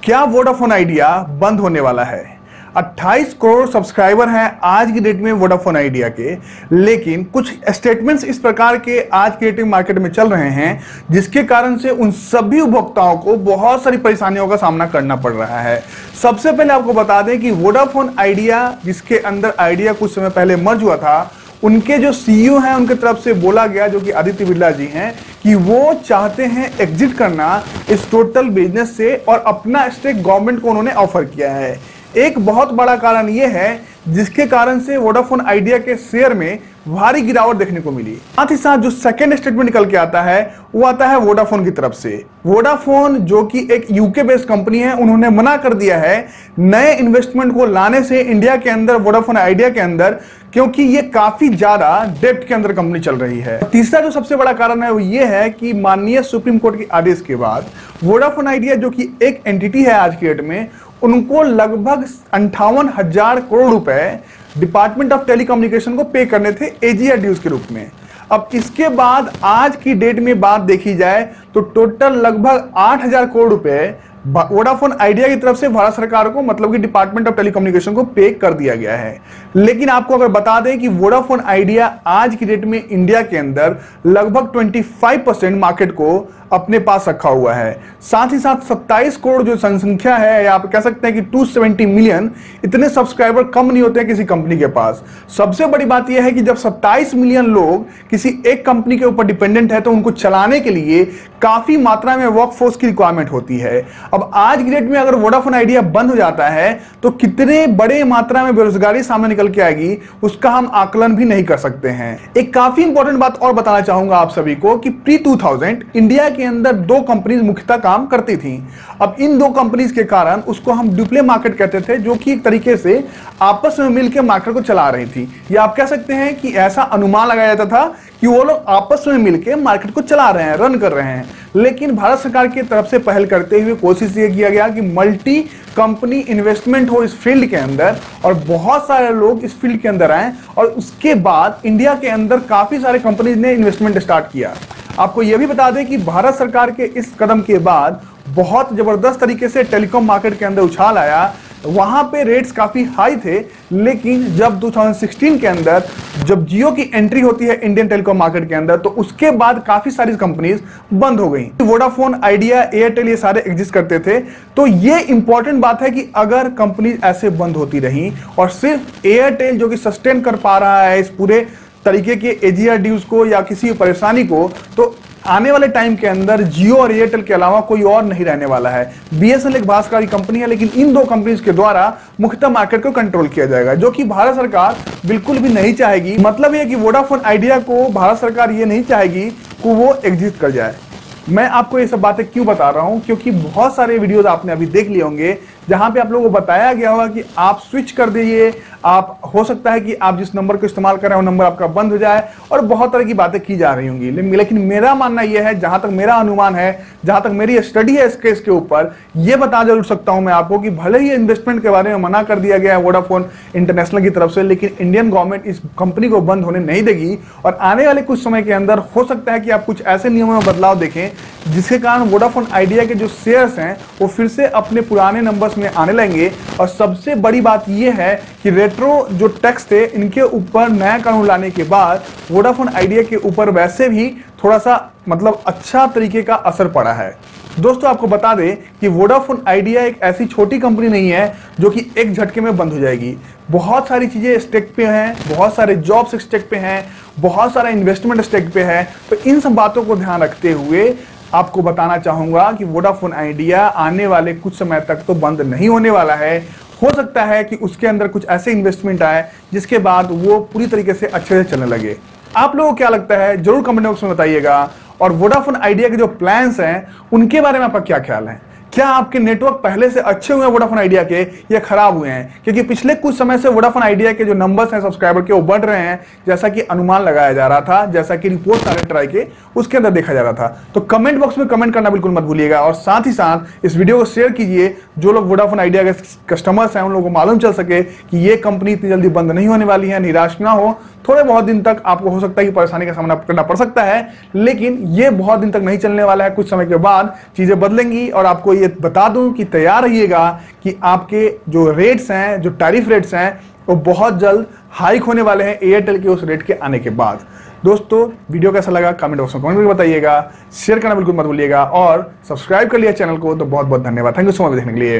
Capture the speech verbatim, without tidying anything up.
क्या Vodafone idea बंद होने वाला है? अट्ठाईस करोड़ सब्सक्राइबर हैं आज की डेट में वोडाफोन आइडिया के, लेकिन कुछ स्टेटमेंट्स इस प्रकार के आज के डेट में मार्केट में चल रहे हैं जिसके कारण से उन सभी उपभोक्ताओं को बहुत सारी परेशानियों का सामना करना पड़ रहा है। सबसे पहले आपको बता दें कि वोडाफोन आइडिया, जिसके अंदर आइडिया कुछ समय पहले मर्ज हुआ था, उनके जो सीईओ हैं उनके तरफ से बोला गया, जो कि आदित्य बिरला जी हैं, कि वो चाहते हैं एग्जिट करना इस टोटल बिजनेस से और अपना स्टेक गवर्नमेंट को उन्होंने ऑफर किया है। एक बहुत बड़ा कारण ये है जिसके कारण से वोडाफोन आइडिया के शेयर में भारी गिरावट देखने को मिली। साथ ही साथ जो सेकंड स्टेटमेंट निकल के आता है वो आता है वोडाफोन की तरफ से। वोडाफोन जो कि एक यूके बेस्ड कंपनी है, उन्होंने मना कर दिया है नए इन्वेस्टमेंट को लाने से इंडिया के अंदर, वोडाफोन आइडिया के अंदर, क्योंकि ये काफी ज्यादा डेब्ट के अंदर कंपनी चल रही है। तीसरा जो सबसे बड़ा कारण है वो ये है कि माननीय सुप्रीम कोर्ट के आदेश के बाद वोडाफोन आइडिया, जो कि एक एंटिटी है आज की डेट में, उनको लगभग अंठावन हजार करोड़ रुपए डिपार्टमेंट ऑफ टेलीकम्युनिकेशन को पे करने थे एजीआर ड्यूज के रूप में। अब इसके बाद आज की डेट में बात देखी जाए तो टोटल लगभग आठ हजार करोड़ रुपए वोडाफोन आइडिया की तरफ से भारत सरकार को, मतलब कि डिपार्टमेंट ऑफ टेलीकम्युनिकेशन को पे कर दिया गया है। लेकिन आपको अगर बता दें कि वोडाफोन आइडिया आज की डेट में इंडिया के अंदर लगभग पच्चीस परसेंट मार्केट को अपने पास रखा हुआ है। साथ ही साथ सत्ताईस करोड़ जो जनसंख्या है, या आप कह सकते हैं कि दो सौ सत्तर मिलियन, इतने सब्सक्राइबर कम नहीं होते हैं किसी कंपनी के पास। सबसे बड़ी बात यह है कि जब सत्ताईस मिलियन लोग किसी एक कंपनी के ऊपर डिपेंडेंट है तो उनको चलाने के लिए काफी मात्रा में वर्कफोर्स की रिक्वायरमेंट होती है। अब आज की डेट में अगर वोडाफोन आइडिया बंद हो जाता है तो कितने बड़े मात्रा में बेरोजगारी सामने निकल के आएगी उसका हम आकलन भी नहीं कर सकते हैं। एक काफी इंपॉर्टेंट बात और बताना चाहूंगा आप सभी को कि प्री दो हज़ार इंडिया के अंदर दो कंपनीज मुख्यतः काम करती थी। अब इन दो कंपनीज के कारण उसको हम ड्यूप्ले मार्केट कहते थे, जो कि एक तरीके से आपस में मिलकर मार्केट को चला रही थी, या आप कह सकते हैं कि ऐसा अनुमान लगाया जाता था कि वो लोग आपस में मिलकर मार्केट को चला रहे हैं, रन कर रहे हैं। लेकिन भारत सरकार की तरफ से पहल करते हुए कोशिश ये किया गया कि मल्टी कंपनी इन्वेस्टमेंट हो इस फील्ड के अंदर और बहुत सारे लोग इस फील्ड के अंदर आए, और उसके बाद इंडिया के अंदर काफी सारे कंपनीज ने इन्वेस्टमेंट स्टार्ट किया। आपको यह भी बता दें कि भारत सरकार के इस कदम के बाद बहुत जबरदस्त तरीके से टेलीकॉम मार्केट के अंदर उछाल आया। वहां पे रेट्स काफी हाई थे, लेकिन जब दो हज़ार सोलह के अंदर जब जियो की एंट्री होती है इंडियन टेलीकॉम मार्केट के अंदर, तो उसके बाद काफी सारी कंपनीज बंद हो गई। वोडाफोन आइडिया, एयरटेल, ये सारे एग्जिस्ट करते थे। तो ये इंपॉर्टेंट बात है कि अगर कंपनी ऐसे बंद होती रही और सिर्फ एयरटेल जो कि सस्टेन कर पा रहा है इस पूरे तरीके के एजीआर ड्यूज को या किसी परेशानी को, तो आने वाले टाइम के अंदर जियो और एयरटेल के अलावा कोई और नहीं रहने वाला है। बीएसएनएल एक भागीदारी कंपनी है, लेकिन इन दो कंपनीज के द्वारा मुख्यतः मार्केट को कंट्रोल किया जाएगा, जो कि भारत सरकार बिल्कुल भी नहीं चाहेगी। मतलब यह कि वोडाफोन आइडिया को भारत सरकार ये नहीं चाहेगी कि वो एग्जिट कर जाए। मैं आपको ये सब बातें क्यों बता रहा हूं, क्योंकि बहुत सारे वीडियोस आपने अभी देख लिए होंगे जहां पे आप लोगों को बताया गया होगा कि आप स्विच कर दीजिए, आप हो सकता है कि आप जिस नंबर को इस्तेमाल कर रहे हो नंबर आपका बंद हो जाए, और बहुत तरह की बातें की जा रही होंगी। लेकिन मेरा मानना यह है, जहां तक मेरा अनुमान है, जहां तक मेरी स्टडी है इस केस के ऊपर, यह बता जरूर सकता हूं मैं आपको कि भले ही इन्वेस्टमेंट के बारे में मना कर दिया गया है वोडाफोन इंटरनेशनल की तरफ से, लेकिन इंडियन गवर्नमेंट इस कंपनी को बंद होने नहीं देगी। और आने वाले कुछ समय के अंदर हो सकता है कि आप कुछ ऐसे नियमों में बदलाव देखें जिसके कारण वोडाफोन आइडिया के जो शेयर्स हैं वो फिर से अपने पुराने नंबर्स में आने लगेंगे। और सबसे बड़ी बात यह है कि रेट्रो जो टैक्स थे, इनके ऊपर नया कानून लाने के बाद वोडाफोन आइडिया के ऊपर वैसे भी थोड़ा सा मतलब अच्छा तरीके का असर पड़ा है। दोस्तों, आपको बता दें कि वोडाफोन आइडिया एक ऐसी छोटी कंपनी नहीं है जो कि एक झटके में बंद हो जाएगी। बहुत सारी चीजें स्टेक पे हैं, बहुत सारे जॉब्स स्टेक पे हैं, बहुत सारा इन्वेस्टमेंट स्टेक पे है। तो इन सब बातों को ध्यान रखते हुए आपको बताना चाहूंगा कि वोडाफोन आइडिया आने वाले कुछ समय तक तो बंद नहीं होने वाला है। हो सकता है कि उसके अंदर कुछ ऐसे इन्वेस्टमेंट आए जिसके बाद वो पूरी तरीके से अच्छे से चलने लगे। आप लोगों को क्या लगता है जरूर कमेंट बॉक्स में बताइएगा। और वोडाफोन आइडिया के जो प्लान्स हैं उनके बारे में आपका क्या ख्याल है? क्या आपके नेटवर्क पहले से अच्छे हुए हैं वोडाफोन आइडिया के, या खराब हुए हैं? क्योंकि पिछले कुछ समय से वोडाफोन आइडिया के जो नंबर्स हैं सब्सक्राइबर के वो बढ़ रहे हैं, जैसा कि अनुमान लगाया जा रहा था, जैसा कि रिपोर्ट सारे ट्राई के उसके अंदर देखा जा रहा था। तो कमेंट बॉक्स में कमेंट करना बिल्कुल मत भूलिएगा, और साथ ही साथ इस वीडियो को शेयर कीजिए। जो लोग वोडाफोन आइडिया के कस्टमर्स हैं उन लोगों को मालूम चल सके कि ये कंपनी इतनी जल्दी बंद नहीं होने वाली है, निराश ना हो। थोड़े बहुत दिन तक आपको हो सकता है कि परेशानी का सामना करना पड़ सकता है, लेकिन ये बहुत दिन तक नहीं चलने वाला है। कुछ समय के बाद चीजें बदलेंगी और आपको ये बता दूं कि तैयार रहिएगा कि आपके जो रेट्स हैं, जो टैरिफ रेट्स हैं, वो बहुत जल्द हाइक होने वाले हैं एयरटेल के उस रेट के आने के बाद। दोस्तों, वीडियो कैसा लगा कमेंट बॉक्स में कमेंट करके बताइएगा, शेयर करना बिल्कुल मत भूलिएगा और सब्सक्राइब कर लिया चैनल को तो बहुत बहुत धन्यवाद। थैंक यू सो मच देखने के लिए।